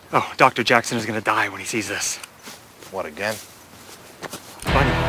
Oh, Dr. Jackson is gonna die when he sees this. What, again? Bunny.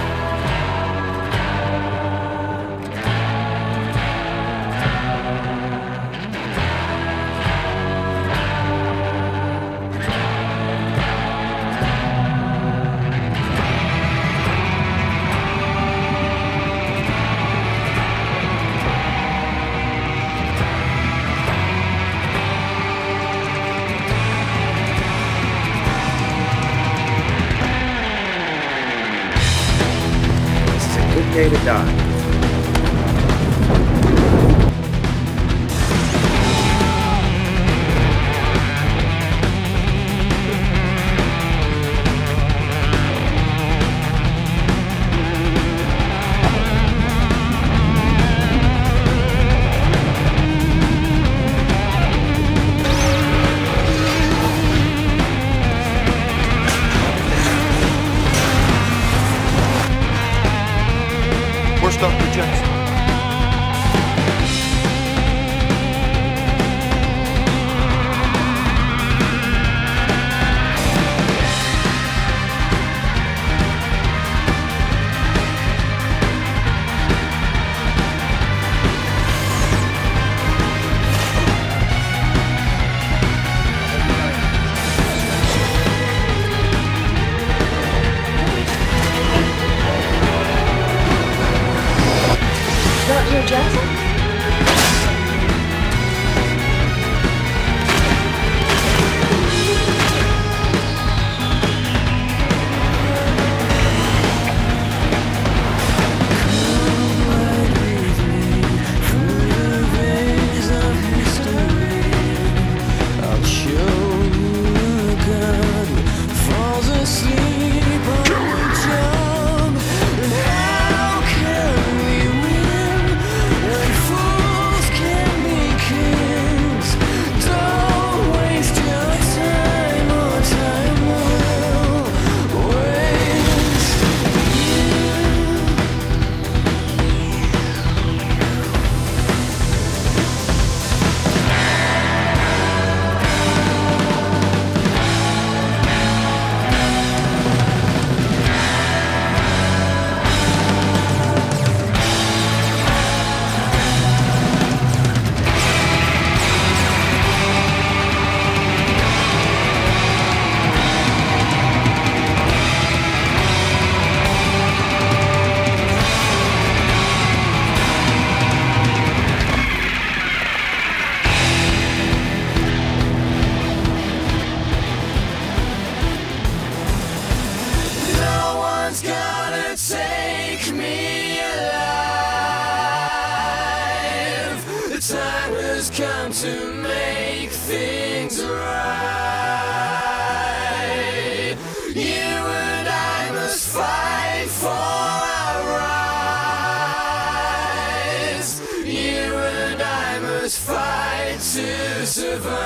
Day to die. Where's Dr. Jackson? Dr. Jackson? Come to make things right. You and I must fight for our rights. You and I must fight to survive.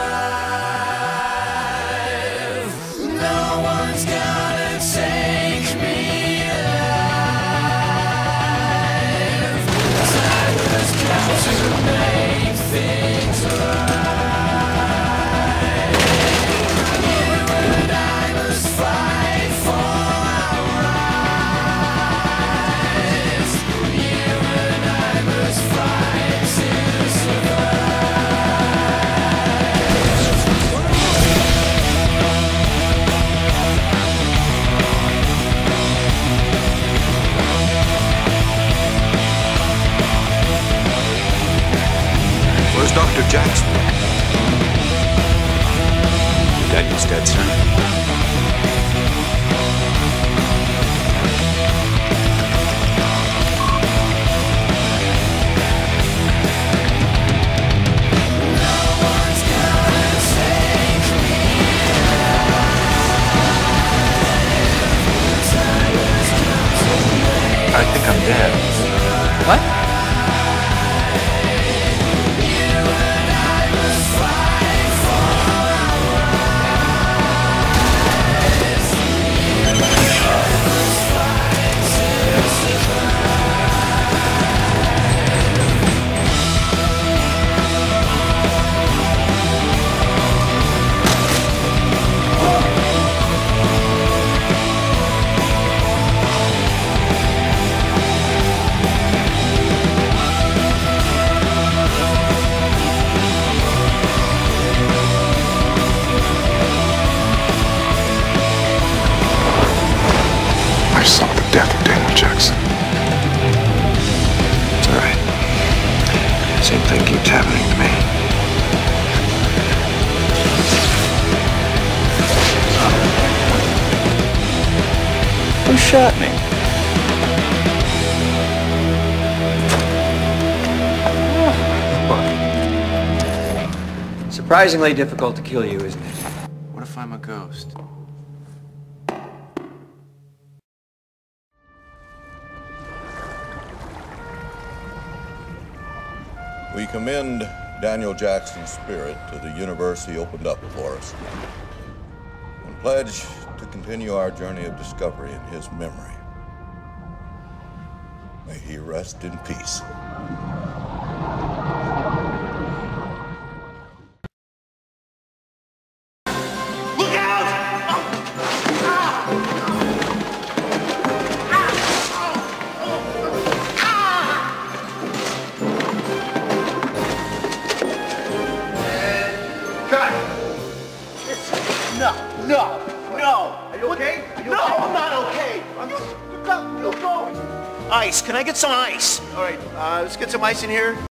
No one's gonna take me alive. Time has come to make things right. You and I must fight for our rights. You and I must fight to Where's Dr. Jackson? Daddy's dead, son. I think I'm dead. What? death of Daniel Jackson. It's all right. Same thing keeps happening to me. Who shot me? Surprisingly difficult to kill you, isn't it? What if I'm a ghost? We commend Daniel Jackson's spirit to the universe he opened up for us, and pledge to continue our journey of discovery in his memory. May he rest in peace. No. Are you okay? No, I'm not okay. You're going. Ice. Can I get some ice? All right, let's get some ice in here.